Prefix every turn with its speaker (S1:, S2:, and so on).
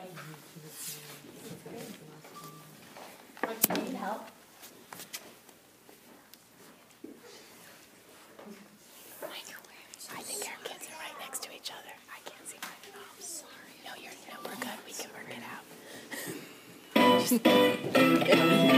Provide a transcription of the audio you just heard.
S1: Do you need help?
S2: I think our kids are right next to each other. I can't see mine at all. Sorry. No, we're good. We can work it out.